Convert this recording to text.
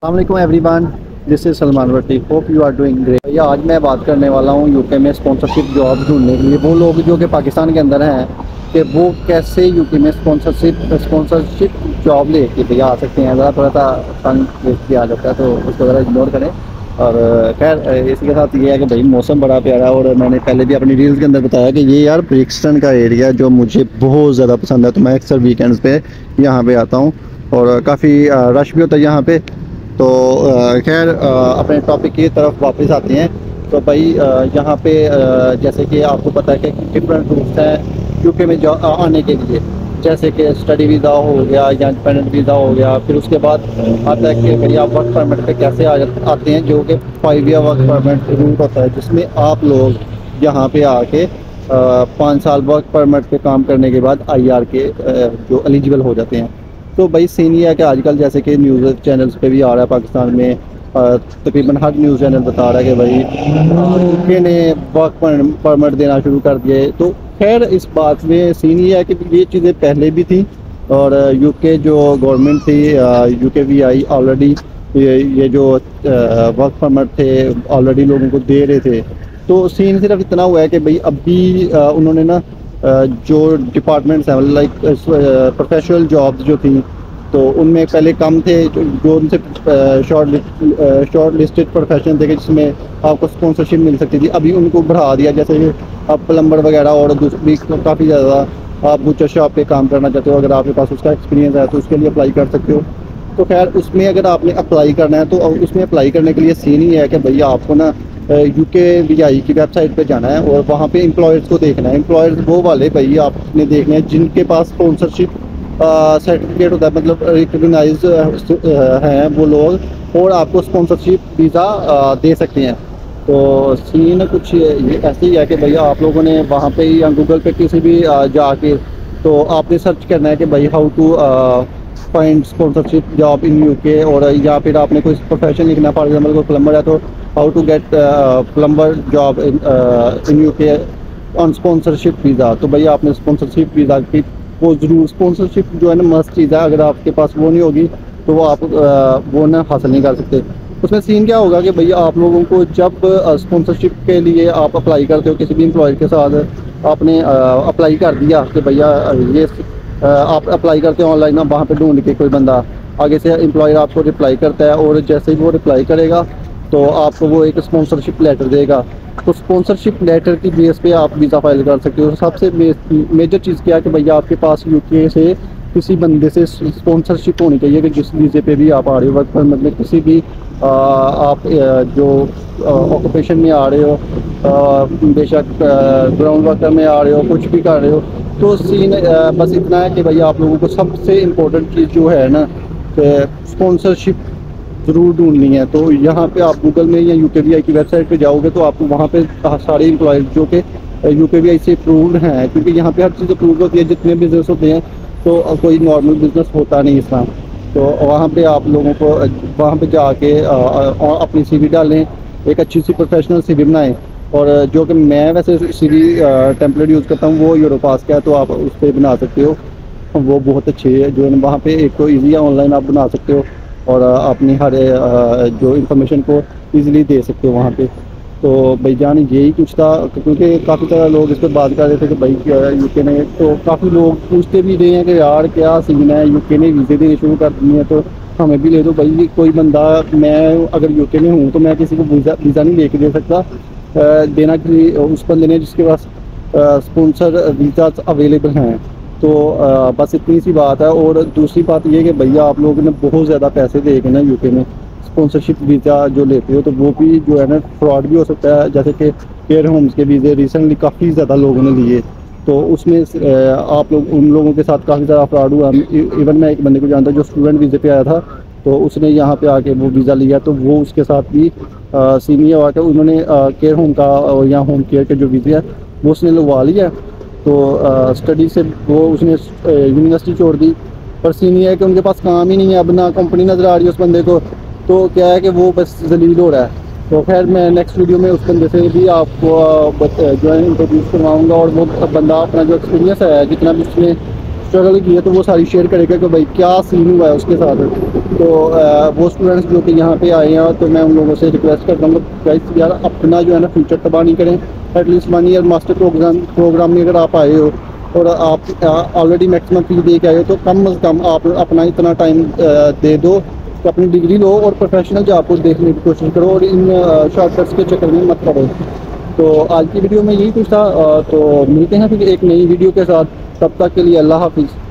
अस्सलाम everyone, this is Salman Bhatti. Hope you are doing great. भैया आज मैं बात करने वाला हूँ यूके में स्पॉन्सरशिप जॉब ढूंढने के लिए वो लोग जो कि पाकिस्तान के अंदर हैं कि वो कैसे यूके में स्पॉन्सरशिप जॉब लेके भैया आ सकते हैं। ज़रा थोड़ा सा तंग किया आ जाता है तो उसको ज़रा इग्नोर करें। और खैर इसी के साथ ये है कि भाई मौसम बड़ा प्यारा है और मैंने पहले भी अपनी रील्स के अंदर बताया कि ये यार ब्रिक्सटन का एरिया जो मुझे बहुत ज़्यादा पसंद है, तो मैं अक्सर वीकेंड्स पे यहाँ पे आता हूँ और काफ़ी रश भी होता है यहाँ पे। तो खैर अपने टॉपिक की तरफ वापस आते हैं। तो भाई यहाँ पे जैसे कि आपको पता है कि डिफरेंट रूट्स हैं यूके में आने के लिए, जैसे कि स्टडी वीज़ा हो गया या डिपेंडेंट वीज़ा हो गया। फिर उसके बाद आता है कि भाई आप वर्क परमिट पे कैसे आते हैं, जो कि 5 ईयर वर्क परमिट रूट होता है, जिसमें आप लोग यहाँ पे आके 5 साल वर्क परमिट पे काम करने के बाद IR के जो एलिजिबल हो जाते हैं। तो भाई सीन ये है कि आजकल जैसे कि न्यूज़ चैनल्स पे भी आ रहा है, पाकिस्तान में तकरीबन हर न्यूज़ चैनल बता रहा है कि भाई यूके ने वर्क परमिट देना शुरू कर दिए। तो खैर इस बात में सीन ये है कि ये चीज़ें पहले भी थी और यूके जो गवर्नमेंट थी, UKVI ऑलरेडी ये जो वर्क परमिट थे ऑलरेडी लोगों को दे रहे थे। तो सीन सिर्फ इतना हुआ है कि भाई अभी उन्होंने ना जो डिपार्टमेंट्स हैं लाइक प्रोफेशनल जॉब्स जो थी तो उनमें पहले कम थे जो उनसे शॉर्ट लिस्टेड प्रोफेशन थे कि जिसमें आपको स्पॉन्सरशिप मिल सकती थी। अभी उनको बढ़ा दिया, जैसे कि आप प्लम्बर वगैरह और दूसरी काफ़ी ज़्यादा आप बुचर शॉप पे काम करना चाहते हो, अगर आपके पास उसका एक्सपीरियंस है तो उसके लिए अप्लाई कर सकते हो। तो खैर उसमें अगर आपने अप्लाई करना है तो उसमें अप्लाई करने के लिए सीन ही है कि भैया आपको ना UKVI की वेबसाइट पे जाना है और वहाँ पे एम्प्लॉयर्स को देखना है। एम्प्लॉयर्स वो वाले भाई आपने देखने हैं जिनके पास स्पॉन्सरशिप सर्टिफिकेट होता है, मतलब रिकग्नाइज हैं वो लोग और आपको स्पॉन्सरशिप वीज़ा दे सकते हैं। तो सीन कुछ ये ऐसे ही है कि भैया आप लोगों ने वहाँ पे या गूगल पे किसी भी जाके तो आपने सर्च करना है कि भाई how to find sponsorship job in UK, और या फिर आपने कोई प्रोफेशन लिखना है, फॉर एग्जांपल कोई प्लम्बर है तो how to get plumber job in UK on sponsorship visa. तो भाई आपने स्पॉन्सरशिप वीज़ा की वो ज़रूर, स्पॉन्सरशिप जो है ना मस्त चीज़ है, अगर आपके पास वो नहीं होगी तो वो आप वो ना हासिल नहीं कर सकते। उसमें सीन क्या होगा कि भैया आप लोगों को जब स्पॉन्सरशिप के लिए आप अप्लाई करते हो किसी भी एम्प्लॉयर के साथ, आपने अप्लाई कर दिया कि भैया ये आप अप्लाई करते हो ऑनलाइन, आप वहाँ पे ढूंढ के कोई बंदा आगे से एम्प्लॉयर आपको रिप्लाई करता है और जैसे ही वो रिप्लाई करेगा तो आपको वो एक स्पॉन्सरशिप लेटर देगा। तो स्पॉन्सरशिप लेटर की बेस पे आप वीज़ा फाइल कर सकते हो। सबसे मेजर चीज़ क्या है कि भैया आपके पास यूके से किसी बंदे से स्पॉन्सरशिप होनी चाहिए कि जिस वीज़े पे भी आप आ रहे हो, वर्क परमिट में किसी भी आप जो ऑक्यूपेशन में आ रहे हो, बेशक ग्राउंड वर्कर में आ रहे हो, कुछ भी कर रहे हो। तो सीन बस इतना है कि भैया आप लोगों को सबसे इम्पोर्टेंट चीज़ जो है ना स्पॉन्सरशिप ज़रूर ढूंढनी है। तो यहाँ पे आप गूगल में या UKVI की वेबसाइट पे जाओगे तो आपको वहाँ पे सारे एम्प्लॉयज़ जो कि UKVI से अप्रूव्ड हैं, क्योंकि यहाँ पे हर चीज़ अप्रूव होती है, जितने बिज़नेस होते हैं तो कोई नॉर्मल बिज़नेस होता नहीं इस तरह। तो वहाँ पे आप लोगों को वहाँ पे जाके अपनी CV डालें, एक अच्छी सी प्रोफेशनल CV बनाएँ। और जो कि मैं वैसे CV टेम्पलेट यूज़ करता हूँ वो यूरोपास का है, तो आप उस पर बना सकते हो, वो बहुत अच्छी है। जो है वहाँ पे एक तो ईजी है, ऑनलाइन आप बना सकते हो और अपनी हर जो इंफॉर्मेशन को इजीली दे सकते हो वहाँ पे। तो भाई जान यही कुछ था, क्योंकि काफ़ी सारे लोग इस पर बात कर रहे थे कि भाई यूके ने, तो काफ़ी लोग पूछते भी रहे हैं कि यार क्या सीन है, यूके ने वीज़े देने शुरू कर दिए हैं तो हमें भी ले दो। भाई कोई बंदा, मैं अगर यूके में हूँ तो मैं किसी को वीज़ा नहीं लेके दे सकता, देना कि उस बंदे ने जिसके पास स्पॉन्सर वीज़ा अवेलेबल हैं। तो बस इतनी सी बात है। और दूसरी बात ये कि भैया आप लोगों ने बहुत ज़्यादा पैसे दे के ना यूके में स्पॉन्सरशिप वीज़ा जो लेते हो तो वो भी जो है ना फ्रॉड भी हो सकता है। जैसे कि केयर होम्स के वीज़े रिसेंटली काफ़ी ज़्यादा लोगों ने लिए, तो उसमें आप लोग उन लोगों के साथ काफ़ी ज़्यादा फ्रॉड हुआ। इवन मैं एक बंदे को जानता जो स्टूडेंट वीज़े पे आया था, तो उसने यहाँ पे आके वो वीज़ा लिया, तो वो उसके साथ भी सीनियर हुआ कि उन्होंने केयर होम का या होम केयर के जो वीज़े है वो उसने लगवा लिया। तो स्टडी से वो उसने यूनिवर्सिटी छोड़ दी, पर सीनियर है कि उनके पास काम ही नहीं है, अब ना कंपनी नज़र आ रही है उस बंदे को, तो क्या है कि वो बस जलील हो रहा है। तो खैर मैं नेक्स्ट वीडियो में उस बंदे से भी आपको जो है इंट्रोड्यूस करवाऊँगा और वो बंदा अपना जो एक्सपीरियंस है जितना भी उसने स्ट्रगल की है तो वो सारी शेयर करेगा कि भाई क्या सीन हुआ है उसके साथ। तो वो स्टूडेंट्स जो कि यहाँ पे आए हैं तो मैं उन लोगों से रिक्वेस्ट करता हूँ गाइस यार अपना जो है ना फ्यूचर तबाह नहीं करें। एटलीस्ट 1 ईयर मास्टर प्रोग्राम में अगर आप आए हो और आप ऑलरेडी मैक्सिमम फी दे के आए हो तो कम अज़ कम आप अपना इतना टाइम दे दो तो अपनी डिग्री लो और प्रोफेशनल जॉब को देखने की कोशिश करो और इन शॉर्टकट्स के चक्कर में मत पड़ो। तो आज की वीडियो में यही कुछ था। तो मिलते हैं फिर एक नई वीडियो के साथ, तब तक के लिए अल्लाह हाफिज़।